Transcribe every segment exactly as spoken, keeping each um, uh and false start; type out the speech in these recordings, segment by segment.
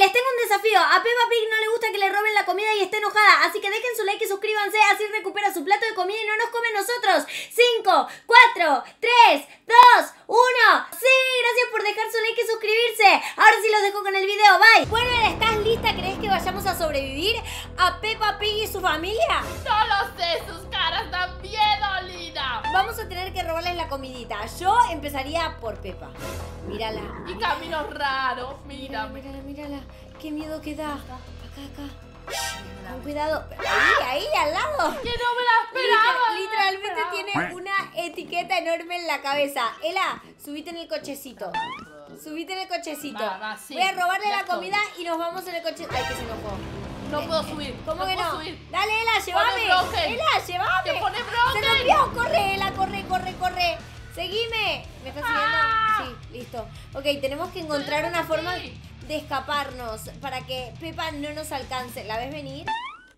Les tengo un desafío. A Peppa Pig no le gusta que le roben la comida y esté enojada. Así que dejen su like y suscríbanse. Así recupera su plato de comida y no nos come a nosotros. cinco, cuatro, tres, dos, uno. Sí, gracias por dejar su like y suscribirse. Ahora sí los dejo con el video. Bye. Bueno, ¿estás lista? ¿Crees que vayamos a sobrevivir a Peppa Pig y su familia? No lo sé, sus caras dan miedo, Lina. Vamos a tener que robarles la comidita. Yo empezaría por Peppa. Mírala. Y caminos raros, mira. Mírala, mírala. Qué miedo que da. Acá, acá. Con cuidado. Ahí, ahí, al lado. Que no me la esperaba. Liter- literalmente no me la tiene esperaba. una etiqueta enorme en la cabeza. Ela, subite en el cochecito. Subite en el cochecito. Va, va, sí, Voy a robarle ya la estoy. comida y nos vamos en el coche. Ay, que se enojó. No puedo subir. ¿Cómo no que puedo no? subir. Dale, Ela, llévame. bloque. Ela, llévame. Te pone Se bloque. rompió. Corre, Ela, corre, corre, corre. Seguime. ¿Me estás siguiendo? Ah. Sí, listo. Ok, tenemos que encontrar Pero una aquí. forma de escaparnos para que Peppa no nos alcance. ¿La ves venir?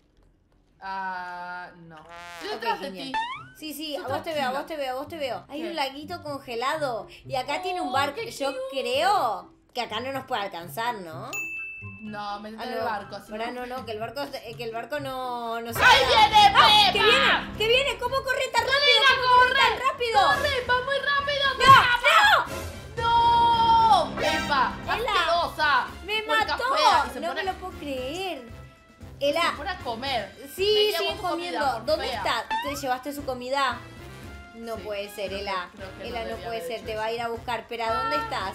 Ah, no. Estoy Ok, detrás de genial. ti. Sí, sí, a Tú vos te veo, a tranquila. vos te veo, a vos te veo. Hay ¿Qué? un laguito congelado y acá tiene un Oh, barco. qué Yo cute. creo que acá no nos puede alcanzar, ¿no? No, me Ah, en el no. barco. Así Ahora no, no, que el barco, eh, que el barco no, no se ¡Ahí queda. viene ¡Ah! ¡Que Peppa! viene! ¡Que viene! ¿Cómo corre tan rápido? Lina, ¿Cómo corre corre! tan rápido? ¡Corre! ¡Va muy rápido! ¡No! ¡No! ¡No! ¡Peppa! Ela, ¡Asquerosa! ¡Me Puerca mató! fea, y se No pone- me lo puedo creer. Se Ela, pone a comer. sí, Me llevo sigue tu comiendo. comida, por ¿Dónde fea. está? ¿Te llevaste su comida? No Sí, puede ser, creo que- Ela. creo que no Ela, no debía puede haber ser. hecho Te eso. va a ir a buscar. Pero ¿a dónde estás?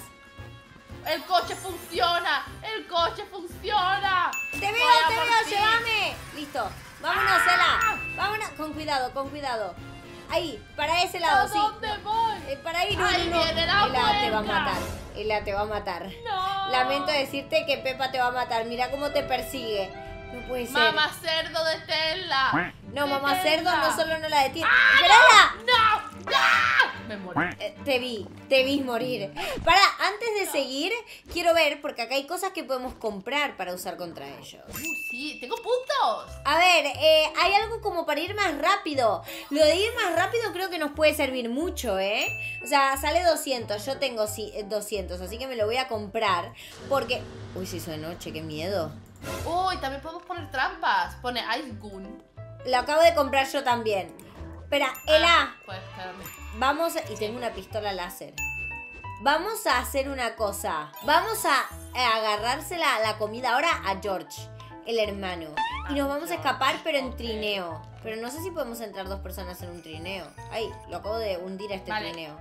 ¡El coche funciona! ¡El coche funciona! ¡Te Voy veo, a te por veo! ti. ¡Llévame! Listo. Vámonos, ¡Ah! Ela. Vámonos. Con cuidado, con cuidado. Ahí, para ese lado, ¿A sí. dónde voy? Eh, para ahí, no, Ahí no, no. viene la Ela te va a puerca. matar. Ela te va a matar. ¡No! Lamento decirte que Peppa te va a matar. Mira cómo te persigue. No puede ser. ¡Mamá cerdo de Tela! No, mamá cerdo Deténla. no solo no la detiene. ¡Ah, ¡Esperala! ¡No! ¡No! Me muero. Eh, te vi, te vi morir. Para, antes de seguir, quiero ver, porque acá hay cosas que podemos comprar para usar contra ellos. Uh, sí, tengo puntos. A ver, eh, hay algo como para ir más rápido. Lo de ir más rápido creo que nos puede servir mucho, ¿eh? O sea, sale doscientos, yo tengo sí, eh, doscientos, así que me lo voy a comprar. Porque... Uy, se hizo de noche, qué miedo. Uy, también podemos poner trampas. Pone Ice Gun. Lo acabo de comprar yo también. Espera, Ela, Ah, pues espérame. vamos a... Y tengo una pistola láser. Vamos a hacer una cosa. Vamos a, a agarrársela la comida ahora a George, el hermano. Y nos vamos a escapar, pero en trineo. Pero no sé si podemos entrar dos personas en un trineo. Ay, lo acabo de hundir a este Vale. trineo.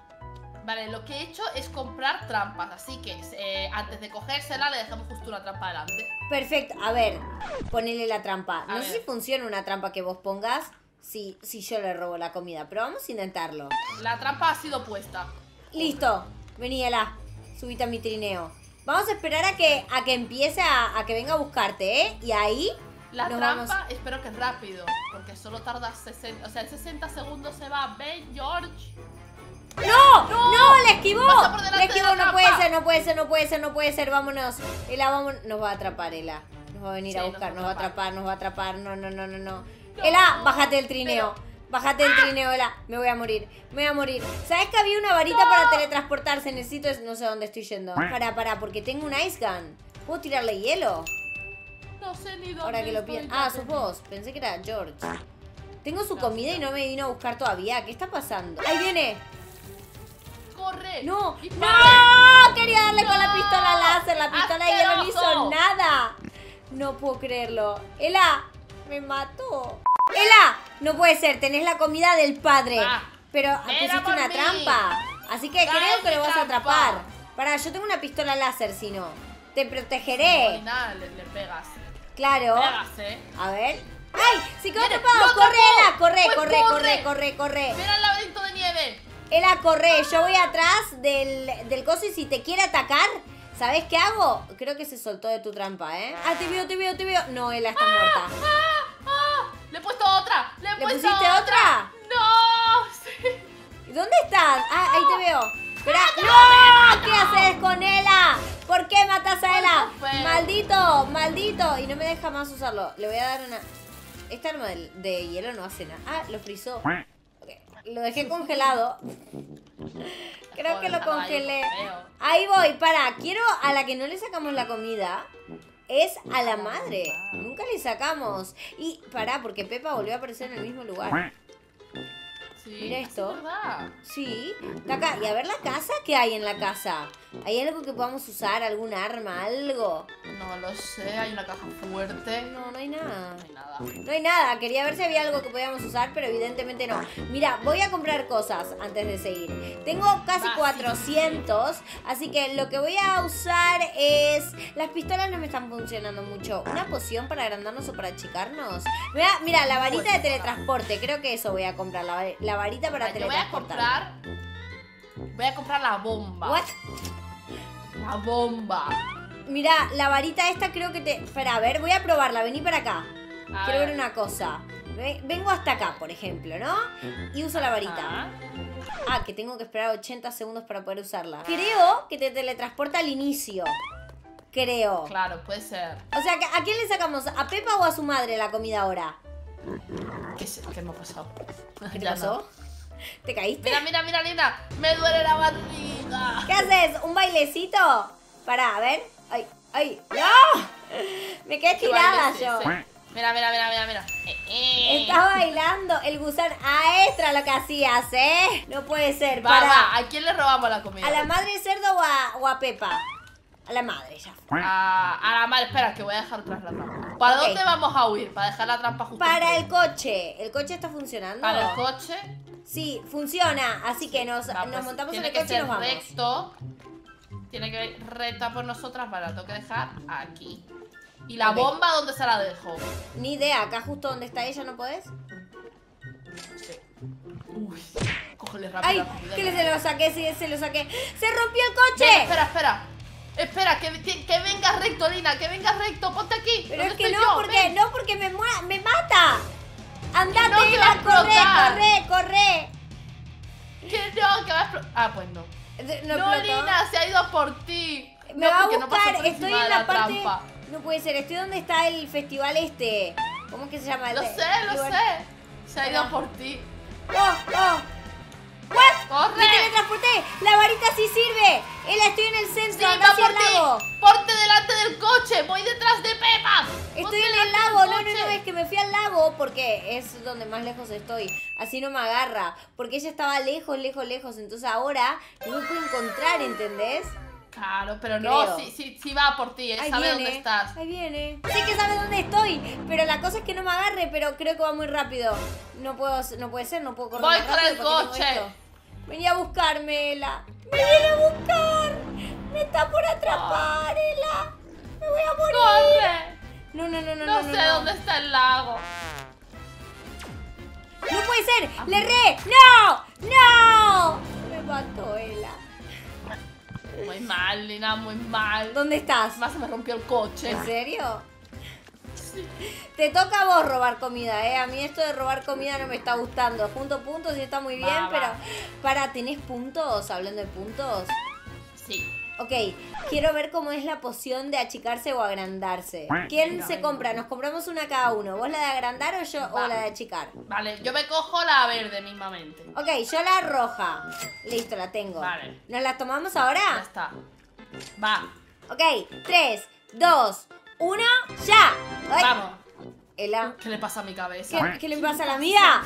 Vale, lo que he hecho es comprar trampas. Así que eh, antes de cogérsela le dejamos justo una trampa delante. Perfecto, a ver, ponele la trampa. A No sé ver. si funciona una trampa que vos pongas si, si yo le robo la comida, pero vamos a intentarlo. La trampa ha sido puesta. Listo, vení, Ela, subite a mi trineo. Vamos a esperar a que, a que empiece a, a que venga a buscarte, ¿eh? Y ahí La nos trampa vamos. espero que es rápido. Porque solo tarda sesenta. O sea, en sesenta segundos se va. Ven, George. ¡No! ¡No! ¡La esquivó! Pasa por delante ¡La esquivó! de la No puede trampa. ser, no puede ser, no puede ser, no puede ser. Vámonos. Ela, vamos. Nos va a atrapar, Ela. Nos va a venir Sí, a nos buscar, va nos a va a atrapar, nos va a atrapar. No, no, no, no, no. No, Ela, bájate del trineo. pero- Bájate del trineo, Ela. Me voy a morir. Me voy a morir. ¿Sabes que había una varita para teletransportarse? Necesito. No sé dónde estoy yendo. Pará, pará, porque tengo un ice gun. ¿Puedo tirarle hielo? No sé ni dónde. Ahora que lo estoy, pienso. ya Ah, te sos digo. vos. Pensé que era George. Tengo su No, comida no. y no me vino a buscar todavía. ¿Qué está pasando? ¡Ahí viene! ¡Corre! ¡No! ¡Dispare! ¡No! Quería darle con la ¡No! pistola láser. La pistola de hielo no hizo ¡Asqueroso! nada. No puedo creerlo. Ela, me mató. Ela, no puede ser. Tenés la comida del padre. Va. Pero Ven a pusiste por una mí. trampa. Así que Cae creo que mi lo vas a trampa. atrapar. Pará, yo tengo una pistola láser, si no. Te No, protegeré. ni nada, le, le pegas. Claro. Pegas, eh. A ver. ¡Ay! ¡Se quedó Viene, atrapado! ¡lo ¡Corre, atrapó! Ela! ¡Corre, Pues corre, corre. corre, corre, corre! Mira el laberinto de nieve. Ela, corre. Yo voy atrás del, del coso y si te quiere atacar, ¿sabes qué hago? Creo que se soltó de tu trampa, ¿eh? Ah, te veo, te veo, te veo. No, Ela está muerta. ¡Ah! ¡Ah! Le he puesto otra. Le he ¿Le puesto pusiste otra? ¡No! Sí. ¿Dónde estás? Ah, ahí te veo. Espera. ¡No! ¿Qué haces con Ela? ¿Por qué matas a Ela? Eso fue. Maldito, maldito. Y no me deja más usarlo. Le voy a dar una... Esta arma de, de hielo no hace nada. Ah, lo frizó. Ok, lo dejé congelado. Creo que lo Déjalo ahí, congelé. feo. Ahí voy, para. Quiero a la que no le sacamos la comida. Es a la madre. Nunca le sacamos. Y pará, porque Pepa volvió a aparecer en el mismo lugar. Sí, Mira esto. es verdad. Sí, está acá. Y a ver la casa, ¿qué hay en la casa? ¿Hay algo que podamos usar? ¿Algún arma? ¿Algo? No lo sé, hay una caja fuerte. No, no hay nada. No hay nada. No hay nada. Quería ver si había algo que podíamos usar, pero evidentemente no. Mira, voy a comprar cosas antes de seguir. Tengo casi Va, cuatrocientos, así que lo que voy a usar es... Las pistolas no me están funcionando mucho. ¿Una poción para agrandarnos o para achicarnos? Mira, mira la varita de teletransporte. Creo que eso voy a comprar. La, la varita para Vale, yo voy a teletransportar. comprar. Voy a comprar la bomba. What? La bomba. Mira, la varita esta creo que te... Espera, a ver, voy a probarla. Vení para acá. A Quiero ver ver. una cosa. Ve- Vengo hasta acá, por ejemplo, ¿no? Y uso la varita. Ajá. Ah, que tengo que esperar ochenta segundos para poder usarla. Creo que te teletransporta al inicio. Creo. Claro, puede ser. O sea, ¿a quién le sacamos? ¿A Pepa o a su madre la comida ahora? ¿Qué, se- qué me ha pasado? ¿Qué te Ya pasó? no. ¿Te caíste? Mira, mira, mira, Lina. Me duele la barriga. ¿Qué haces? ¿Un bailecito? Pará, a ver. ¡Ay! ¡Ay! ¡No! Me quedé ¿Qué tirada baile es yo. ese? Mira, mira, mira, mira, mira. Eh, eh. Estaba bailando el gusano. Ah, extra lo que hacías, ¿eh? No puede ser. Va, Pará. va. ¿A quién le robamos la comida? ¿A la madre cerdo o a, o a Pepa? A la madre, ya fue. A, a la madre. Espera, que voy a dejar tras la trampa. ¿Para Ok. dónde vamos a huir? Para dejar la trampa justo Para el enfrente. coche. ¿El coche está funcionando? Para el coche. Sí, funciona. Así que nos, Va, nos pues, montamos en tiene el que coche y ser nos vamos. recto. Tiene que ir recta por nosotras. Vale, la tengo que dejar aquí. ¿Y la Ok. bomba dónde se la dejo? Ni idea. Acá justo donde está ella, ¿no podés? Sí. Uy, cógele rápido. ¡Ay! la comida. Que se lo saqué, sí, se lo saqué. ¡Se rompió el Ven, coche! espera, espera. Espera, que, que, que vengas recto, Lina, que vengas recto. Ponte aquí. Pero ¿Dónde es que estoy no, yo? porque Ven. no, porque me muera, me mata. Andate, no, que va a Ela, corre, explotar. corre, corre. Que no, que va a explotar. Ah, pues no. No, No, explotó. Lina, se ha ido por ti. Me No, va a porque no pasó buscar, por estoy encima en de la, parte. trampa. No puede ser, estoy donde está el festival este. ¿Cómo es que se llama? El Lo de- sé, lo igual- sé. Se ha ido Espera. por ti. ¡Oh, oh! ¿What? ¡Corre! ¡Me teletransporté! ¡La varita sí sirve! ¡Ela, estoy en el centro! Sí, ¡Anda va hacia por el lago! ti. Ponte delante del coche. Voy detrás de Pepa. Estoy Ponte en el delante lago, del no, no, no, coche. es que me fui al lago porque es donde más lejos estoy. Así no me agarra. Porque ella estaba lejos, lejos, lejos. Entonces ahora no me puedo encontrar, ¿entendés? Claro, pero Creo. no, sí, sí, sí va por ti, ¿eh? Ahí Sabe viene, dónde estás. ahí viene. Sé que sabe dónde estoy, pero la cosa es que no me agarre, pero creo que va muy rápido. No puedo, no puede ser, no puedo correr Voy más con rápido el porque tengo coche. esto. Vení a buscarme, Ela. ¡Me viene a buscar! ¡Me está por atrapar, Ela! ¡Me voy a morir! ¡Corre! No, no, no, no, No, no. sé no. dónde está el lago. ¡No puede ser! ¡Le erré! ¡No! ¡No! Me mató, Ela. Muy mal, Lina, muy mal. ¿Dónde estás? Más se me rompió el coche. ¿En serio? Te toca a vos robar comida, ¿eh? A mí esto de robar comida no me está gustando. Junto puntos y está muy bien, Va, va. pero... Para, ¿tenés puntos? Hablando de puntos. Sí. Ok, quiero ver cómo es la poción de achicarse o agrandarse. ¿Quién Venga, se venga. compra? Nos compramos una cada uno. ¿Vos la de agrandar o yo o Va. la de achicar? Vale, yo me cojo la verde mismamente. Ok, yo la roja. Listo, la tengo. Vale. ¿Nos la tomamos Ya ahora? está. Va, Ok, tres, dos, uno, ¡ya! ¡Ay! vamos. Ela, ¿Qué le pasa a mi cabeza? ¿qué, ¿qué le pasa a la mía?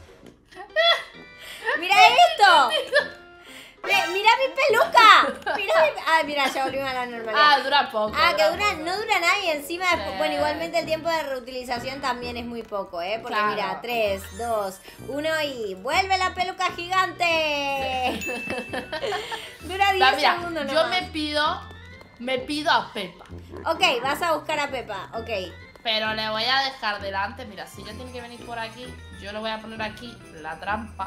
¡Mira esto! Mi- ¡Mira mi peluca! ¡Mira mi... Ah, mira, ya volvimos a la normalidad. Ah, dura poco. Ah, que dura, poco. no dura nada y encima, después- Sí. bueno, igualmente el tiempo de reutilización también es muy poco, ¿eh? Porque Claro. mira, tres, dos, uno y ¡vuelve la peluca gigante! Dura diez Va, mira, segundos yo nomás. me pido, me pido a Pepa. Ok, vas a buscar a Pepa, ok. Pero le voy a dejar delante. Mira, si ella tiene que venir por aquí, yo le voy a poner aquí la trampa.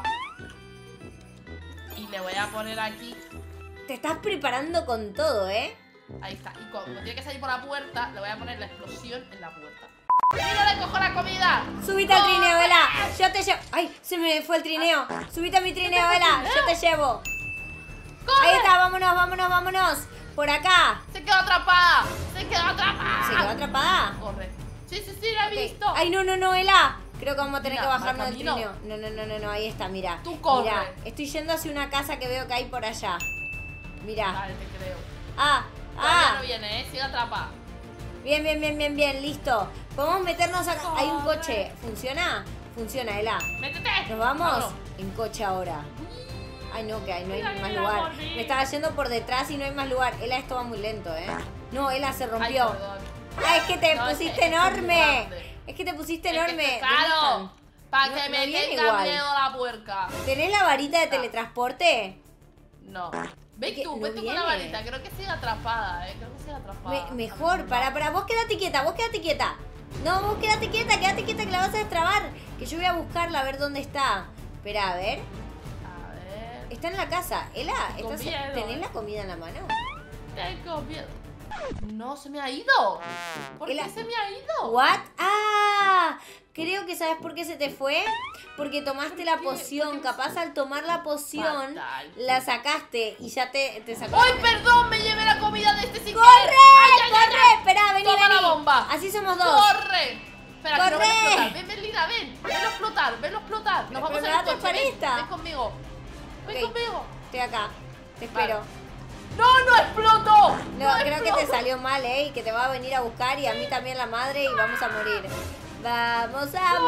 Y le voy a poner aquí. Te estás preparando con todo, ¿eh? Ahí está. Y como tiene que salir por la puerta, le voy a poner la explosión en la puerta. ¡Mira, le cojo la comida! Subite al trineo, ¡Corre! Vela. Yo te llevo. ¡Ay! Se me fue el trineo. Subite a mi trineo, Vela. Yo te llevo. ¡Corre! Ahí está, vámonos, vámonos, vámonos. Por acá. ¡Se quedó atrapada! ¡Se quedó atrapada! ¿Se quedó atrapada? Corre. Sí, sí, sí, la he Ok. visto. Ay, no, no, no, Ela. Creo que vamos a tener Mira, que bajarnos al del camino. trineo. No, no, no, no, no, ahí está, mira. Tú corre. Mira, estoy yendo hacia una casa que veo que hay por allá. Mira. Vale, te creo. Ah, Todavía ah. no viene, ¿eh? Sigue atrapada. Bien, bien, bien, bien, bien, listo. Podemos meternos acá. Hay un Corre. coche. ¿Funciona? Funciona, Ela. ¡Métete! ¿Nos vamos? Vámonos. En coche ahora. Ay, no, que hay, no hay Mira, más mira, lugar. por mí. Me estaba yendo por detrás y no hay más lugar. Ela, esto va muy lento, ¿eh? No, Ela se Ay, rompió. perdón. Ah, es que te No, es pusiste que- es que es muy enorme. grande. Es que te pusiste Es que enorme. esto es caro. ¿Dónde Para No- que no me viene tenga igual. miedo la puerca. están? ¿Tenés la varita de teletransporte? No. Es Ven que tú, no ven tú con la viene. varita. Creo que sigue atrapada, eh. Creo que sigue atrapada. Me- mejor, para, para, vos quédate quieta, vos quédate quieta. No, vos quédate quieta, quédate quieta que la vas a destrabar. Que yo voy a buscarla a ver dónde está. Espera, a ver. A ver. Está en la casa. Ela, Con ¿estás, miedo, ¿tenés eh. la comida en la mano? Tengo miedo. No, se me ha ido. ¿Por Ela- qué se me ha ido? ¿What? ¡Ah! Creo que sabes por qué se te fue. Porque tomaste ¿Por la qué? poción. Porque- Capaz al tomar la poción, Fatal. la sacaste y ya te, te sacó. ¡Ay, perdón! Me llevé la comida de este sin ¡Corre! querer. ¡Ay, ay, ¡Corre! ay, ay! Espera, vení, Toma vení. la bomba. Así somos dos. ¡Corre! Espera, que no van a ¡Corre! explotar. Ven, ven, Lina, ven. Venlo a explotar, venlo a explotar. Nos Pero vamos me a va a ir coche. atrapar Ven, esta. ven conmigo. Ven Ok. conmigo. Estoy acá. Te espero. Vale. ¡No, no explotó! No, creo que te explotó. salió mal, ¿eh? Y que te va a venir a buscar y a mí también la madre y vamos a morir. ¡Vamos a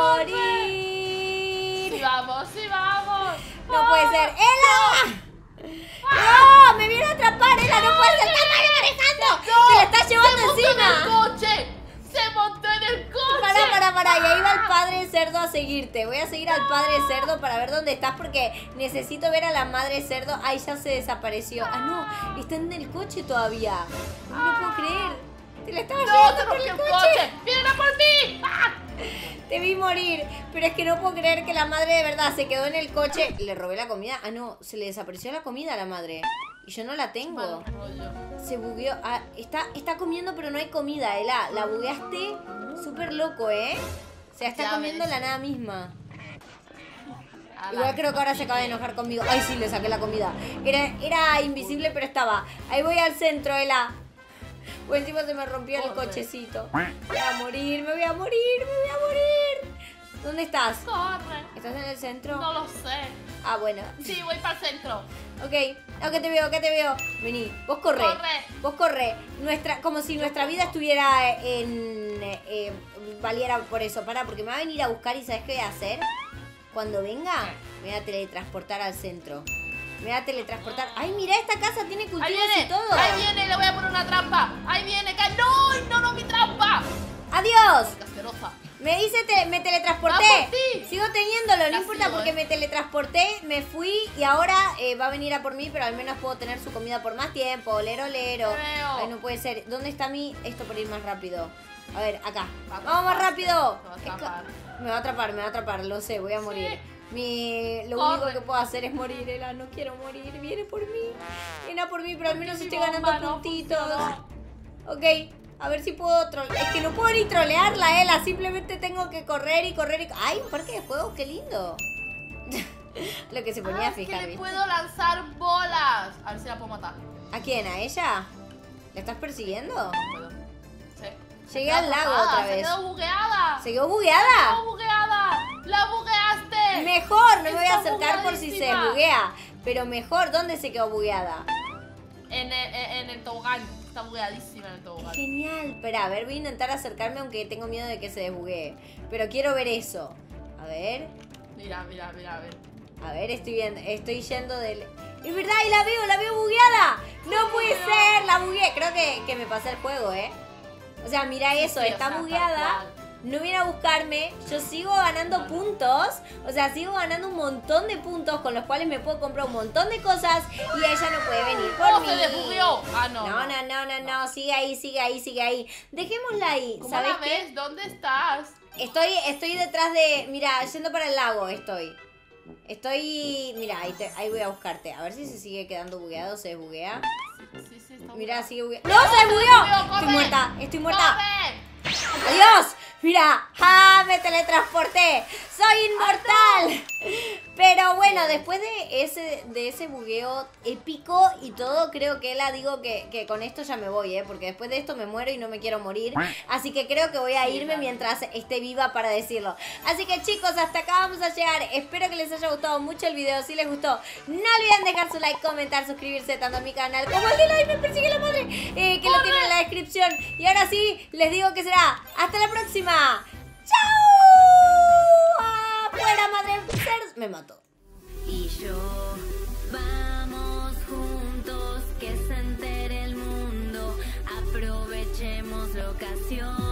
morir! Sí, vamos, sí, vamos. No puede ser. ¡Ela! ¡No! ¡Me viene a atrapar! ¡Ela no puede ser! ¡Está mal manejando! ¡Se la está llevando ¡Se montó en encima! el coche! ¡Se montó en el coche! Para, para, para. Y ahí va el padre cerdo a seguirte. Voy a seguir al padre cerdo para ver dónde estás porque necesito ver a la madre cerdo. Ay, ya se desapareció. Ah, no. Está en el coche todavía. No lo puedo creer. Te la estaba ¡No, llevando se por rompió el el coche. coche! ¡Vienen a por mí! ¡Ah! Te vi morir. Pero es que no puedo creer que la madre de verdad se quedó en el coche. Le robé la comida. Ah, no. Se le desapareció la comida a la madre. Y yo no la tengo. Mal rollo. Se bugueó. Ah, está, está comiendo, pero no hay comida, Ela. La bugueaste súper loco, ¿eh? O sea, está Ya comiendo ves. la nada misma. A Igual la- creo que ahora se acaba de enojar conmigo. Ay, sí, le saqué la comida. Era, era invisible, pero estaba. Ahí voy al centro, Ela. O encima se me rompió el Corre. cochecito. Me voy a morir, me voy a morir, me voy a morir. ¿Dónde estás? ¡Corre! ¿Estás en el centro? No lo sé. Ah, bueno. Sí, voy para el centro. Ok. No, que te veo, que te veo. Vení, vos corre. Corre. Vos corre. Nuestra, como si nuestra vida estuviera en... eh, valiera por eso. Para, porque me va a venir a buscar y ¿sabes qué voy a hacer? Cuando venga, me voy a teletransportar al centro. Me voy a teletransportar. ¡Ay, mira, esta casa tiene cultivos Ahí y viene, todo! ahí viene, le voy a poner una trampa. Ahí viene, cae. ¡No! ¡No, no, mi trampa! ¡Adiós! Casquerosa. Me hice, te- me teletransporté. ¡Va por ti! Sigo teniéndolo, no La importa sigo, porque eh. me teletransporté, me fui y ahora eh, va a venir a por mí, pero al menos puedo tener su comida por más tiempo. Olero, olero. Veo. Ay, no puede ser. ¿Dónde está mi esto para ir más rápido? A ver, acá. Va a Vamos más atraparte, rápido. te va a Es que- atrapar. Me va a atrapar, me va a atrapar, lo sé, voy a morir. Mi, lo Corre. único que puedo hacer es morir, Ela, no quiero morir. Viene por mí. Viene a por mí, pero al menos mi estoy bomba ganando no puntitos. funcionó. Ok, a ver si puedo trolear. Es que no puedo ni trolearla, Ela. Simplemente tengo que correr y correr y... ¡Ay, un parque de juegos! ¡Qué lindo! Lo que se ponía Ah, a es que fijar, le ¿viste? puedo lanzar bolas. A ver si la puedo matar. ¿A quién? ¿A ella? ¿La estás persiguiendo? No puedo. Sí. Llegué Se al quedó lago atrapada, otra Se vez. quedó bugueada. ¿Se quedó Se bugueada? quedó bugueada. ¡La bugueaste! Mejor, no me voy a Está acercar por si se bugueadísima. buguea. Pero mejor, ¿dónde se quedó bugueada? En el, en, en el tobogán. Está bugueadísima en el tobogán. Genial. Espera, a ver, voy a intentar acercarme aunque tengo miedo de que se desbuguee. Pero quiero ver eso. A ver, Mira, mira, mira, a ver. a ver, estoy viendo, estoy yendo del... Es verdad, y la veo, la veo bugueada. No puede ser, la bugueé. Creo que, que me pasé el juego, ¿eh? O sea, mira eso, Sí, o está sea, tal bugueada. cual. No viene a buscarme, yo sigo ganando No, no. puntos, o sea, sigo ganando un montón de puntos con los cuales me puedo comprar un montón de cosas y ella no puede venir por ¡Oh, mí. se desbugueó! Ah, no. No, no, no, no, no, sigue ahí, sigue ahí, sigue ahí. Dejémosla ahí, ¿Cómo ¿sabes la qué? ves? ¿Dónde estás? Estoy, estoy detrás de, mira, yendo para el lago estoy. Estoy, mira, ahí, te- ahí voy a buscarte, a ver si se sigue quedando bugueado, se desbuguea. Sí, sí, está Mira, bugueado. sigue bugueado. ¡No, se desbugueó! corre. Estoy muerta, estoy muerta. ¡Corre! ¡Adiós! Mira, ¡ah! Me teletransporté. ¡Soy inmortal! Pero bueno, después de ese, de ese bugueo épico y todo, creo que la digo que, que con esto ya me voy, ¿eh? Porque después de esto me muero y no me quiero morir. Así que creo que voy a irme mientras esté viva para decirlo. Así que chicos, hasta acá vamos a llegar. Espero que les haya gustado mucho el video. Si les gustó, no olviden dejar su like, comentar, suscribirse tanto a mi canal como al de like, me persigue la madre, eh, que lo tienen en la descripción. Y ahora sí, les digo que será hasta la próxima. ¡Chao! ¡Afuera, madre! Me mató. Y yo, vamos juntos, que se entere el mundo, aprovechemos la ocasión.